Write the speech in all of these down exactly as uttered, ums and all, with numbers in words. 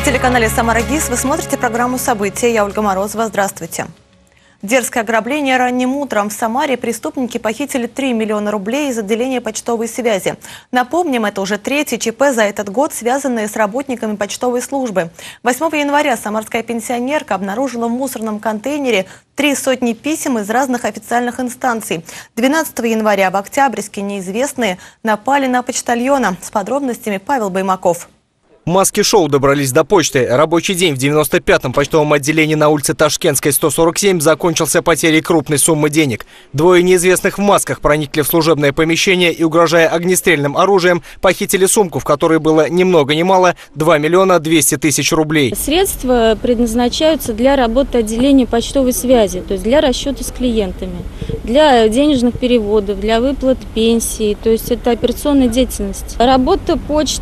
телеканале «Самара ГИС» вы смотрите программу «События». Я Ольга Морозова. Здравствуйте. Дерзкое ограбление ранним утром. В Самаре преступники похитили три миллиона рублей из отделения почтовой связи. Напомним, это уже третий ЧП за этот год, связанные с работниками почтовой службы. восьмого января самарская пенсионерка обнаружила в мусорном контейнере три сотни писем из разных официальных инстанций. двенадцатого января в Октябрьске неизвестные напали на почтальона. С подробностями Павел Баймаков. Маски-шоу добрались до почты. Рабочий день в девяносто пятом почтовом отделении на улице Ташкентской, сто сорок семь, закончился потерей крупной суммы денег. Двое неизвестных в масках проникли в служебное помещение и, угрожая огнестрельным оружием, похитили сумку, в которой было ни много ни мало два миллиона двести тысяч рублей. Средства предназначаются для работы отделения почтовой связи, то есть для расчета с клиентами, для денежных переводов, для выплат пенсии, то есть это операционная деятельность. Работа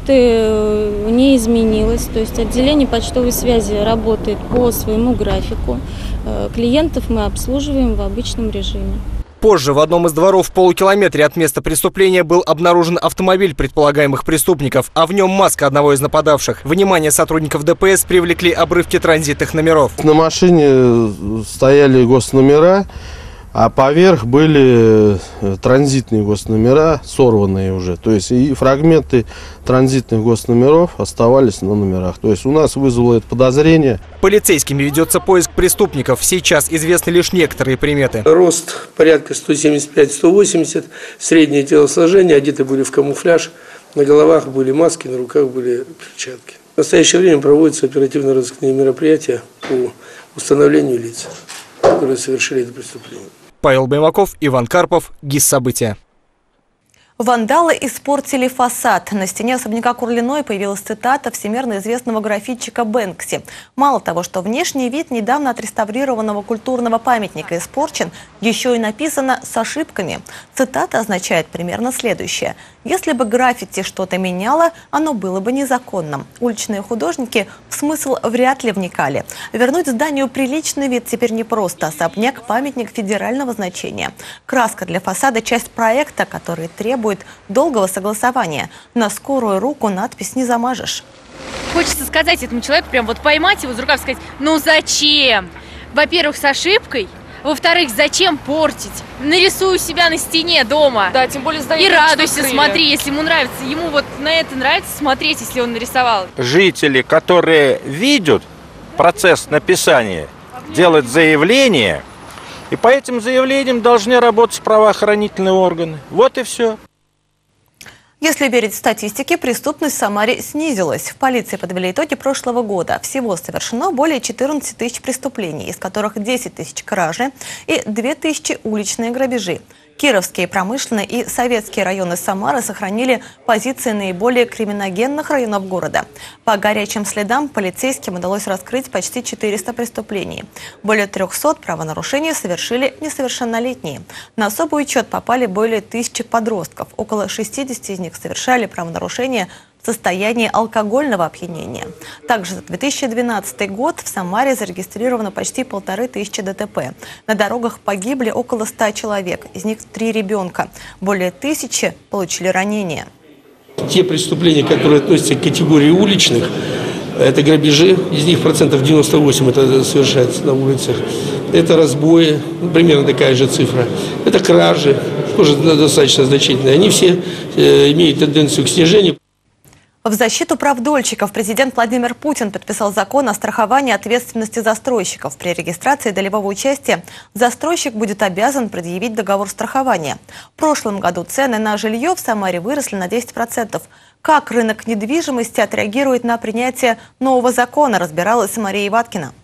почты не изменилась, то есть отделение почтовой связи работает по своему графику. Клиентов мы обслуживаем в обычном режиме. Позже в одном из дворов в полукилометре от места преступления был обнаружен автомобиль предполагаемых преступников, а в нем маска одного из нападавших. Внимание сотрудников ДПС привлекли обрывки транзитных номеров. На машине стояли госномера, а поверх были транзитные госномера, сорванные уже. То есть и фрагменты транзитных госномеров оставались на номерах. То есть у нас вызвало это подозрение. Полицейскими ведется поиск преступников. Сейчас известны лишь некоторые приметы. Рост порядка сто семьдесят пять — сто восемьдесят, среднее телосложение, одеты были в камуфляж, на головах были маски, на руках были перчатки. В настоящее время проводятся оперативно-розыскные мероприятия по установлению лиц, которые совершили это преступление. Павел Баймаков, Иван Карпов, ГИС «События». Вандалы испортили фасад. На стене особняка Курлиной появилась цитата всемирно известного граффитчика Бэнкси. Мало того, что внешний вид недавно отреставрированного культурного памятника испорчен, еще и написано с ошибками. Цитата означает примерно следующее. Если бы граффити что-то меняло, оно было бы незаконным. Уличные художники в смысл вряд ли вникали. Вернуть зданию приличный вид теперь непросто. Особняк – памятник федерального значения. Краска для фасада – часть проекта, который требует долгого согласования. На скорую руку надпись не замажешь. Хочется сказать этому человеку, прям вот поймать его за рукав и сказать: ну зачем? Во-первых, с ошибкой. Во-вторых, зачем портить? Нарисуй себя на стене дома. Да, тем более и радуйся, смотри, если ему нравится. Ему вот на это нравится смотреть, если он нарисовал. Жители, которые видят процесс написания, делают заявление, и по этим заявлениям должны работать правоохранительные органы. Вот и все. Если верить статистике, преступность в Самаре снизилась. В полиции подвели итоги прошлого года. Всего совершено более четырнадцати тысяч преступлений, из которых десять тысяч кражи и две тысячи уличные грабежи. Кировские, промышленные и советские районы Самары сохранили позиции наиболее криминогенных районов города. По горячим следам полицейским удалось раскрыть почти четыреста преступлений. Более трёхсот правонарушений совершили несовершеннолетние. На особый учет попали более тысячи подростков. Около шестидесяти из них совершали правонарушения в состоянии алкогольного опьянения. Также за две тысячи двенадцатый год в Самаре зарегистрировано почти полторы тысячи ДТП. На дорогах погибли около ста человек, из них три ребенка. Более тысячи получили ранения. Те преступления, которые относятся к категории уличных, это грабежи, из них процентов девяносто восемь это совершается на улицах. Это разбои, примерно такая же цифра. Это кражи, тоже достаточно значительные. Они все э, имеют тенденцию к снижению. В защиту прав дольщиков президент Владимир Путин подписал закон о страховании ответственности застройщиков. При регистрации долевого участия застройщик будет обязан предъявить договор страхования. В прошлом году цены на жилье в Самаре выросли на десять процентов. Как рынок недвижимости отреагирует на принятие нового закона, разбиралась Мария Иваткина.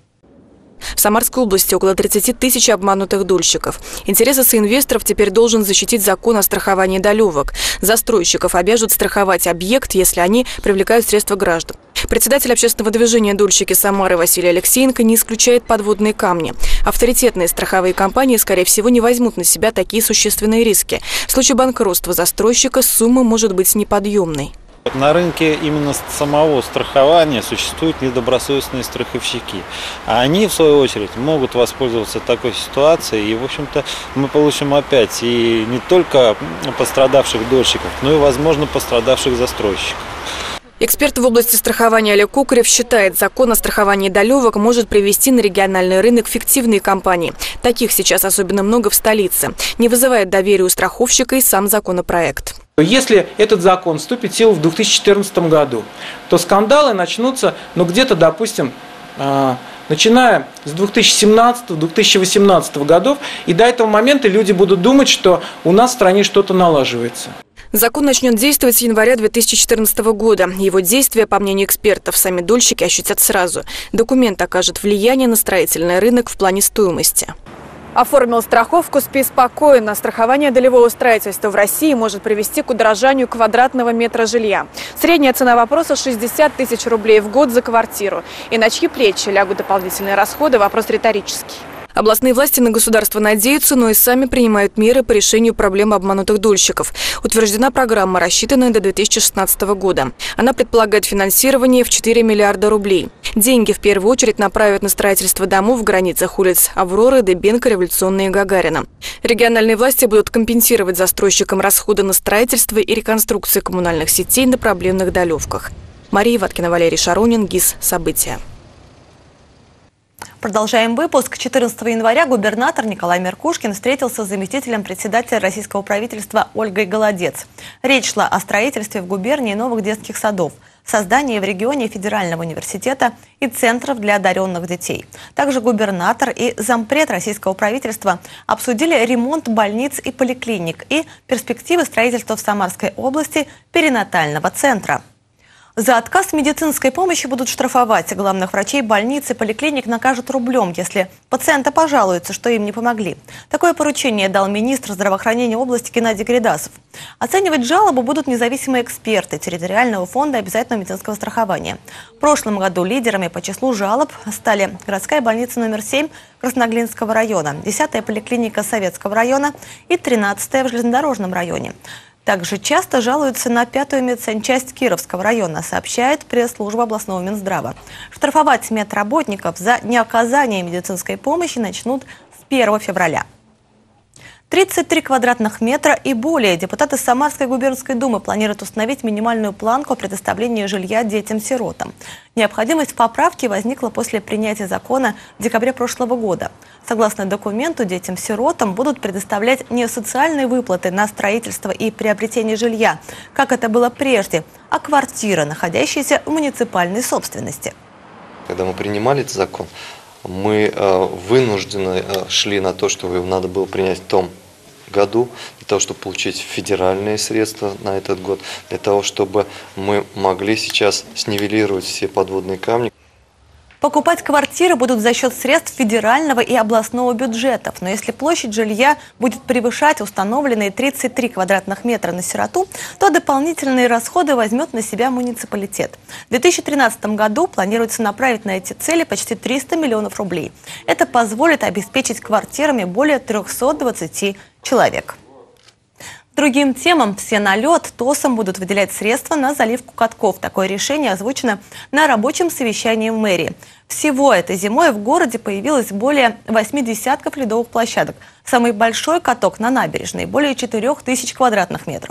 В Самарской области около тридцати тысяч обманутых дольщиков. Интересы соинвесторов теперь должен защитить закон о страховании долевок. Застройщиков обяжут страховать объект, если они привлекают средства граждан. Председатель общественного движения «Дольщики Самары» Василий Алексеенко не исключает подводные камни. Авторитетные страховые компании, скорее всего, не возьмут на себя такие существенные риски. В случае банкротства застройщика сумма может быть неподъемной. На рынке именно самого страхования существуют недобросовестные страховщики. А они, в свою очередь, могут воспользоваться такой ситуацией. И, в общем-то, мы получим опять и не только пострадавших дольщиков, но и, возможно, пострадавших застройщиков. Эксперт в области страхования Олег Кукарев считает, закон о страховании долевок может привести на региональный рынок фиктивные компании. Таких сейчас особенно много в столице. Не вызывает доверия у страховщика и сам законопроект. Если этот закон вступит в силу в две тысячи четырнадцатом году, то скандалы начнутся, ну, где-то, допустим, начиная с две тысячи семнадцатого — две тысячи восемнадцатого годов, и до этого момента люди будут думать, что у нас в стране что-то налаживается. Закон начнет действовать с января две тысячи четырнадцатого года. Его действия, по мнению экспертов, сами дольщики ощутят сразу. Документ окажет влияние на строительный рынок в плане стоимости. Оформил страховку, спи спокойно. Страхование долевого строительства в России может привести к удорожанию квадратного метра жилья. Средняя цена вопроса – шестьдесят тысяч рублей в год за квартиру. И на чьи плечи лягут дополнительные расходы – вопрос риторический. Областные власти на государство надеются, но и сами принимают меры по решению проблемы обманутых дольщиков. Утверждена программа, рассчитанная до две тысячи шестнадцатого года. Она предполагает финансирование в четыре миллиарда рублей. Деньги в первую очередь направят на строительство домов в границах улиц Авроры, Дыбенко, Революционной и Гагарина. Региональные власти будут компенсировать застройщикам расходы на строительство и реконструкцию коммунальных сетей на проблемных долевках. Мария Ваткина, Валерий Шаронин, ГИС «События». Продолжаем выпуск. четырнадцатого января губернатор Николай Меркушкин встретился с заместителем председателя российского правительства Ольгой Голодец. Речь шла о строительстве в губернии новых детских садов, создании в регионе федерального университета и центров для одаренных детей. Также губернатор и зампред российского правительства обсудили ремонт больниц и поликлиник и перспективы строительства в Самарской области перинатального центра. За отказ медицинской помощи будут штрафовать. Главных врачей больниц и поликлиник накажут рублем, если пациенты пожалуются, что им не помогли. Такое поручение дал министр здравоохранения области Геннадий Гридасов. Оценивать жалобы будут независимые эксперты территориального фонда обязательного медицинского страхования. В прошлом году лидерами по числу жалоб стали городская больница номер семь Красноглинского района, десятая поликлиника Советского района и тринадцатая в Железнодорожном районе. Также часто жалуются на пятую медсанчасть Кировского района, сообщает пресс-служба областного Минздрава. Штрафовать медработников за неоказание медицинской помощи начнут с первого февраля. тридцать три квадратных метра и более. Депутаты Самарской губернской думы планируют установить минимальную планку о предоставлении жилья детям-сиротам. Необходимость поправки возникла после принятия закона в декабре прошлого года. Согласно документу, детям-сиротам будут предоставлять не социальные выплаты на строительство и приобретение жилья, как это было прежде, а квартиры, находящиеся в муниципальной собственности. Когда мы принимали этот закон, мы э, вынуждены э, шли на то, что его надо было принять в том году, для того, чтобы получить федеральные средства на этот год, для того, чтобы мы могли сейчас снивелировать все подводные камни. Покупать квартиры будут за счет средств федерального и областного бюджетов. Но если площадь жилья будет превышать установленные тридцать три квадратных метра на сироту, то дополнительные расходы возьмет на себя муниципалитет. В две тысячи тринадцатом году планируется направить на эти цели почти триста миллионов рублей. Это позволит обеспечить квартирами более трёхсот двадцати человек. Другим темам все на лед ТОСом будут выделять средства на заливку катков. Такое решение озвучено на рабочем совещании в мэрии. Всего этой зимой в городе появилось более восьми десятков ледовых площадок. Самый большой каток на набережной – более четырёх тысяч квадратных метров.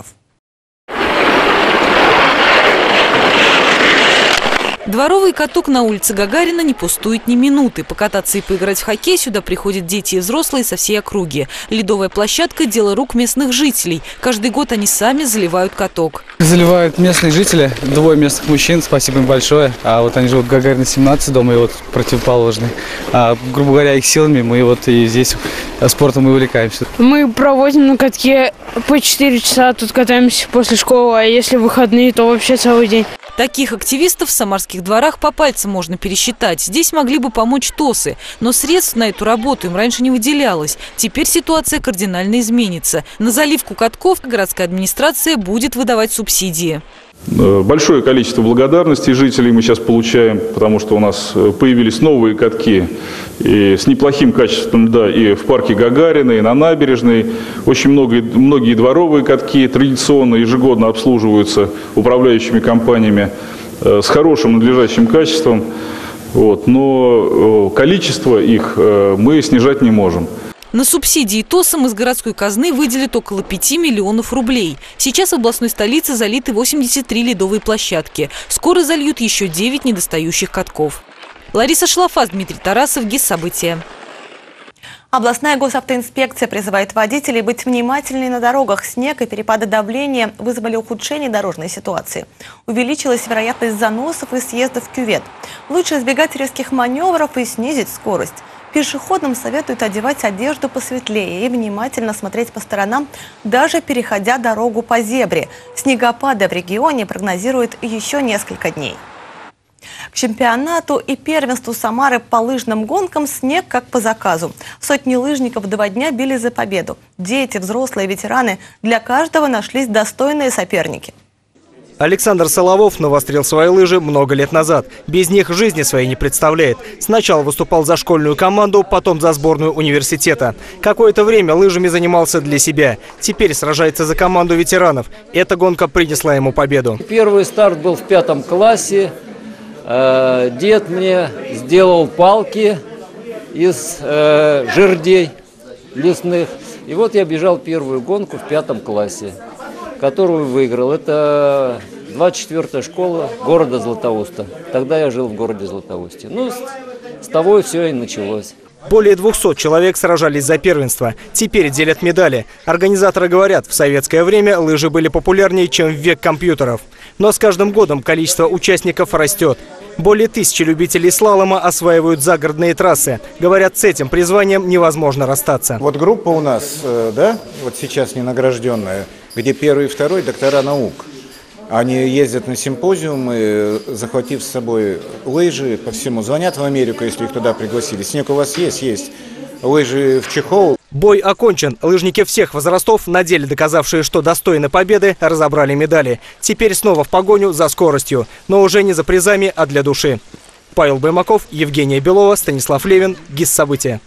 Дворовый каток на улице Гагарина не пустует ни минуты. Покататься и поиграть в хоккей сюда приходят дети и взрослые со всей округи. Ледовая площадка – дело рук местных жителей. Каждый год они сами заливают каток. Заливают местные жители, двое местных мужчин, спасибо им большое. А вот они живут в Гагарина семнадцать, дома и вот противоположный. А, грубо говоря, их силами мы вот и здесь спортом и увлекаемся. Мы проводим на катке по четыре часа, тут катаемся после школы, а если выходные, то вообще целый день. Таких активистов в самарских дворах по пальцам можно пересчитать. Здесь могли бы помочь ТОСы, но средств на эту работу им раньше не выделялось. Теперь ситуация кардинально изменится. На заливку катков городская администрация будет выдавать субсидии. Большое количество благодарности жителей мы сейчас получаем, потому что у нас появились новые катки и с неплохим качеством льда и в парке Гагарина, и на набережной. Очень много, многие дворовые катки традиционно ежегодно обслуживаются управляющими компаниями с хорошим надлежащим качеством, вот, но количество их мы снижать не можем. На субсидии ТОСам из городской казны выделят около пяти миллионов рублей. Сейчас в областной столице залиты восемьдесят три ледовые площадки. Скоро зальют еще девять недостающих катков. Лариса Шлафас, Дмитрий Тарасов, ГИС-События. Областная госавтоинспекция призывает водителей быть внимательнее на дорогах. Снег и перепады давления вызвали ухудшение дорожной ситуации. Увеличилась вероятность заносов и съездов в кювет. Лучше избегать резких маневров и снизить скорость. Пешеходам советуют одевать одежду посветлее и внимательно смотреть по сторонам, даже переходя дорогу по зебре. Снегопады в регионе прогнозируют еще несколько дней. К чемпионату и первенству Самары по лыжным гонкам снег как по заказу. Сотни лыжников два дня били за победу. Дети, взрослые, ветераны. Для каждого нашлись достойные соперники. Александр Соловов навострил свои лыжи много лет назад. Без них жизни своей не представляет. Сначала выступал за школьную команду, потом за сборную университета. Какое-то время лыжами занимался для себя. Теперь сражается за команду ветеранов. Эта гонка принесла ему победу. Первый старт был в пятом классе. Дед мне сделал палки из э, жердей лесных. И вот я бежал первую гонку в пятом классе, которую выиграл. Это двадцать четвёртая школа города Златоуста. Тогда я жил в городе Златоусте. Ну, с, с того все и началось. Более двухсот человек сражались за первенство. Теперь делят медали. Организаторы говорят, в советское время лыжи были популярнее, чем в век компьютеров. Но с каждым годом количество участников растет. Более тысячи любителей слалома осваивают загородные трассы. Говорят, с этим призванием невозможно расстаться. Вот группа у нас, да, вот сейчас ненагражденная, где первый и второй доктора наук. Они ездят на симпозиумы, захватив с собой лыжи по всему. Звонят в Америку, если их туда пригласили. Снег у вас есть? Есть. Лыжи в чехол. Бой окончен. Лыжники всех возрастов, на деле доказавшие, что достойны победы, разобрали медали. Теперь снова в погоню за скоростью. Но уже не за призами, а для души. Павел Баймаков, Евгения Белова, Станислав Левин, ГИС-События.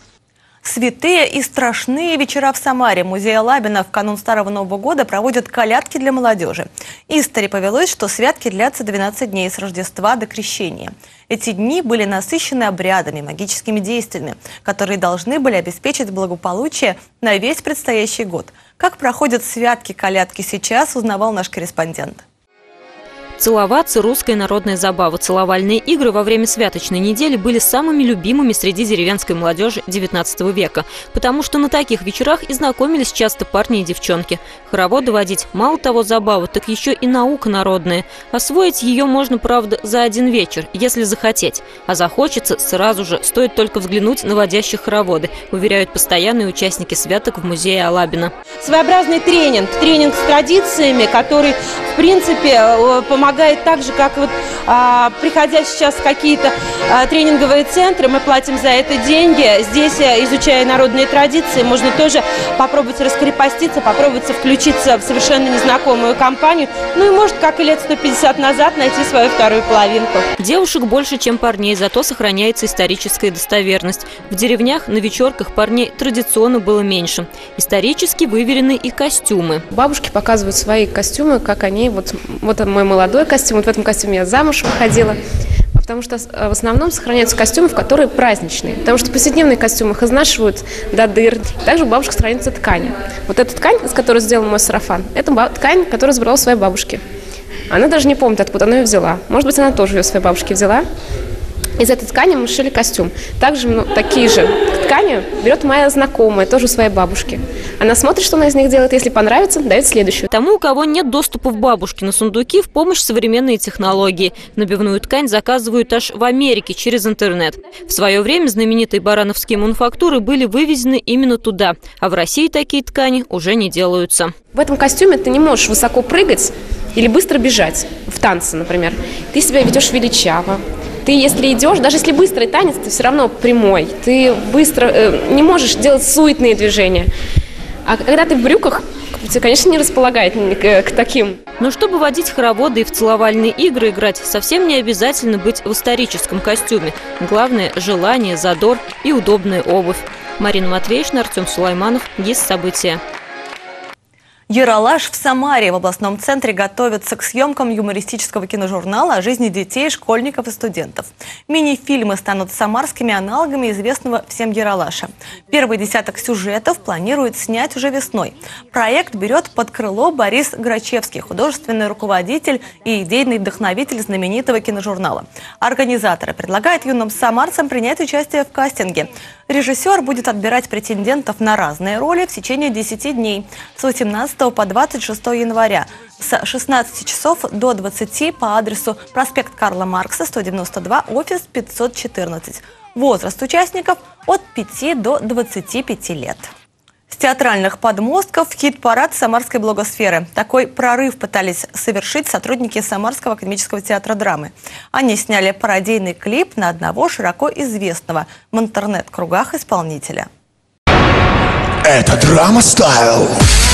Святые и страшные вечера в Самаре. Музей Алабина в канун Старого Нового года проводят колядки для молодежи. Истори повелось, что святки длятся двенадцать дней с Рождества до Крещения. Эти дни были насыщены обрядами, магическими действиями, которые должны были обеспечить благополучие на весь предстоящий год. Как проходят святки-колядки сейчас, узнавал наш корреспондент. Целоваться – русская народная забава. Целовальные игры во время святочной недели были самыми любимыми среди деревенской молодежи девятнадцатого века, потому что на таких вечерах и знакомились часто парни и девчонки. Хороводы водить – мало того забава, так еще и наука народная. Освоить ее можно, правда, за один вечер, если захотеть. А захочется сразу же, стоит только взглянуть на водящих хороводы, уверяют постоянные участники святок в музее Алабина. Своеобразный тренинг, тренинг с традициями, который, в принципе, помогает Помогает так же, как вот а, приходя сейчас в какие-то а, тренинговые центры, мы платим за это деньги. Здесь, изучая народные традиции, можно тоже попробовать раскрепоститься, попробовать включиться в совершенно незнакомую компанию. Ну и может, как и лет сто пятьдесят назад, найти свою вторую половинку. Девушек больше, чем парней, зато сохраняется историческая достоверность. В деревнях на вечерках парней традиционно было меньше. Исторически выверены и костюмы. Бабушки показывают свои костюмы, как они, вот, вот мой молодой костюм, вот в этом костюме я замуж выходила, потому что в основном сохраняются костюмы, которые праздничные, потому что повседневные костюмы их изнашивают до дыр. Также у бабушек сохраняются ткани. Вот эта ткань, из которой сделан мой сарафан, это ткань, которую забрала у своей бабушки. Она даже не помнит, откуда она ее взяла. Может быть, она тоже ее у своей бабушки взяла. Из этой ткани мы шили костюм. Также ну, такие же ткани берет моя знакомая, тоже у своей бабушки. Она смотрит, что она из них делает, если понравится, дает следующую. Тому, у кого нет доступа в бабушкины сундуки, в помощь современные технологии. Набивную ткань заказывают аж в Америке через интернет. В свое время знаменитые барановские мануфактуры были вывезены именно туда, а в России такие ткани уже не делаются. В этом костюме ты не можешь высоко прыгать или быстро бежать, в танце, например. Ты себя ведешь величаво. Ты, если идешь, даже если быстрый танец, ты все равно прямой. Ты быстро э, не можешь делать суетные движения. А когда ты в брюках, тебя, конечно, не располагает к, к таким. Но чтобы водить хороводы и в целовальные игры играть, совсем не обязательно быть в историческом костюме. Главное – желание, задор и удобная обувь. Марина Матвеевна, Артем Сулайманов, ГИС-События. Ералаш в Самаре. В областном центре готовятся к съемкам юмористического киножурнала о жизни детей, школьников и студентов. Мини-фильмы станут самарскими аналогами известного всем Ералаша. Первый десяток сюжетов планируют снять уже весной. Проект берет под крыло Борис Грачевский, художественный руководитель и идейный вдохновитель знаменитого киножурнала. Организаторы предлагают юным самарцам принять участие в кастинге. Режиссер будет отбирать претендентов на разные роли в течение десяти дней с восемнадцатого по двадцать шестое января с шестнадцати часов до двадцати по адресу проспект Карла Маркса, сто девяносто два, офис пятьсот четырнадцать. Возраст участников от пяти до двадцати пяти лет. С театральных подмостков в хит-парад самарской блогосферы. Такой прорыв пытались совершить сотрудники Самарского академического театра драмы. Они сняли пародийный клип на одного широко известного в интернет-кругах исполнителя. Это драма стайл.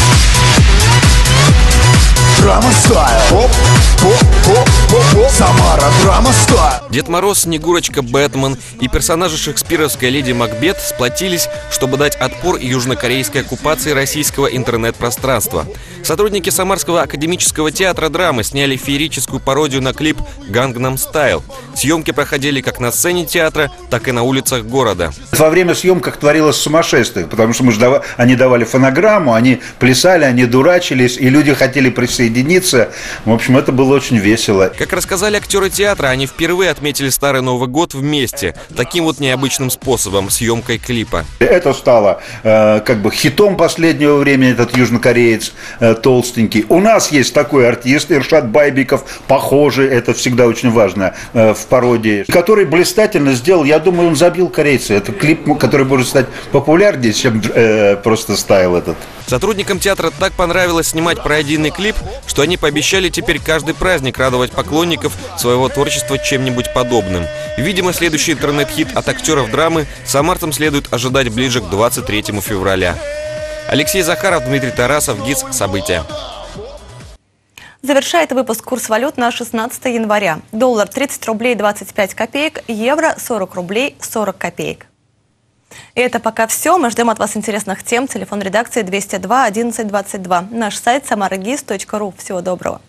Драма стайл. Оп, оп, оп, оп, оп. Самара драма стайл. Дед Мороз, Снегурочка, Бэтмен и персонажи шекспировской леди Макбет сплотились, чтобы дать отпор южнокорейской оккупации российского интернет-пространства. Сотрудники Самарского академического театра драмы сняли феерическую пародию на клип «Гангнам Стайл». Съемки проходили как на сцене театра, так и на улицах города. Во время съемках творилось сумасшествие, потому что мы же дав... они давали фонограмму, они плясали, они дурачились, и люди хотели присоединиться. В общем, это было очень весело. Как рассказали актеры театра, они впервые отметили Старый Новый год вместе, таким вот необычным способом, съемкой клипа. Это стало э, как бы хитом последнего времени, этот южнокореец э, толстенький. У нас есть такой артист, Иршат Байбеков, похожий, это всегда очень важно э, в пародии, который блистательно сделал, я думаю, он забил корейца. Это клип, который может стать популярнее, чем э, просто стайл этот. Сотрудникам театра так понравилось снимать пародийный клип, что они пообещали теперь каждый праздник радовать поклонников своего творчества чем-нибудь подобным. Видимо, следующий интернет-хит от актеров драмы самарцам следует ожидать ближе к двадцать третьему февраля. Алексей Захаров, Дмитрий Тарасов, ГИЦ «События». Завершает выпуск курс валют на шестнадцатое января. Доллар тридцать рублей двадцать пять копеек, евро сорок рублей сорок копеек. И это пока все. Мы ждем от вас интересных тем. Телефон редакции двести два одиннадцать двадцать два. Наш сайт самара гис точка ру. Всего доброго.